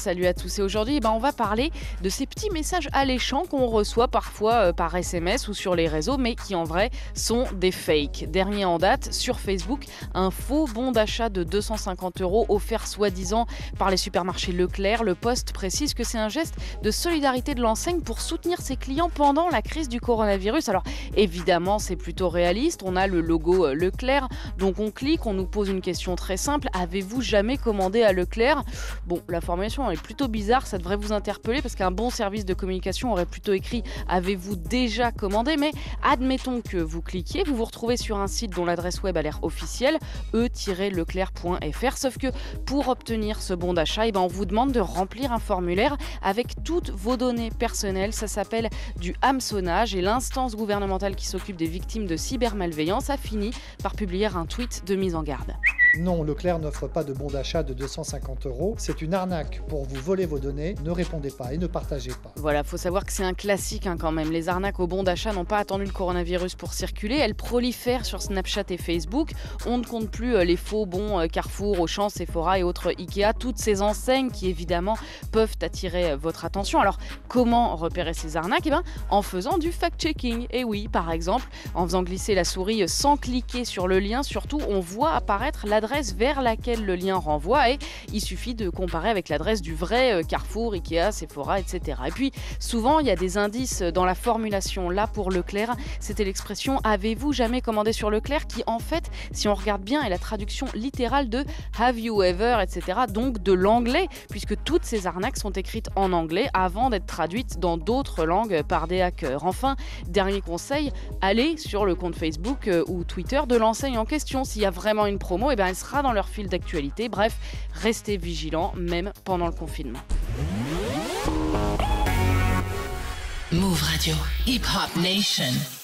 Salut à tous et aujourd'hui on va parler de ces petits messages alléchants qu'on reçoit parfois par SMS ou sur les réseaux mais qui en vrai sont des fakes. Dernier en date sur Facebook, un faux bon d'achat de 250 € offert soi-disant par les supermarchés Leclerc. Le post précise que c'est un geste de solidarité de l'enseigne pour soutenir ses clients pendant la crise du coronavirus. Alors évidemment c'est plutôt réaliste, on a le logo Leclerc, donc on clique, on nous pose une question très simple: avez-vous jamais commandé à Leclerc? Bon, la formulation est plutôt bizarre, ça devrait vous interpeller parce qu'un bon service de communication aurait plutôt écrit avez-vous déjà commandé, mais admettons que vous cliquiez, vous vous retrouvez sur un site dont l'adresse web a l'air officielle, e-leclerc.fr, sauf que pour obtenir ce bon d'achat, on vous demande de remplir un formulaire avec toutes vos données personnelles. Ça s'appelle du hameçonnage et l'instance gouvernementale qui s'occupe des victimes de cybermalveillance a fini par publier un tweet de mise en garde. Non, Leclerc n'offre pas de bon d'achat de 250 €. C'est une arnaque pour vous voler vos données. Ne répondez pas et ne partagez pas. Voilà, faut savoir que c'est un classique quand même. Les arnaques au bon d'achat n'ont pas attendu le coronavirus pour circuler. Elles prolifèrent sur Snapchat et Facebook. On ne compte plus les faux bons Carrefour, Auchan, Sephora et autres Ikea. Toutes ces enseignes qui évidemment peuvent attirer votre attention. Alors comment repérer ces arnaques? En faisant du fact-checking. Et oui, par exemple, en faisant glisser la souris sans cliquer sur le lien. Surtout, on voit apparaître l'adresse vers laquelle le lien renvoie et il suffit de comparer avec l'adresse du vrai Carrefour, Ikea, Sephora, etc. Et puis souvent il y a des indices dans la formulation. Là pour Leclerc, c'était l'expression avez-vous jamais commandé sur Leclerc, qui en fait, si on regarde bien, est la traduction littérale de have you ever, etc. Donc de l'anglais, puisque toutes ces arnaques sont écrites en anglais avant d'être traduites dans d'autres langues par des hackers. Enfin, dernier conseil, allez sur le compte Facebook ou Twitter de l'enseigne en question. S'il y a vraiment une promo, elle sera dans leur fil d'actualité. Bref, restez vigilants, même pendant le confinement. Move Radio, Hip Hop Nation.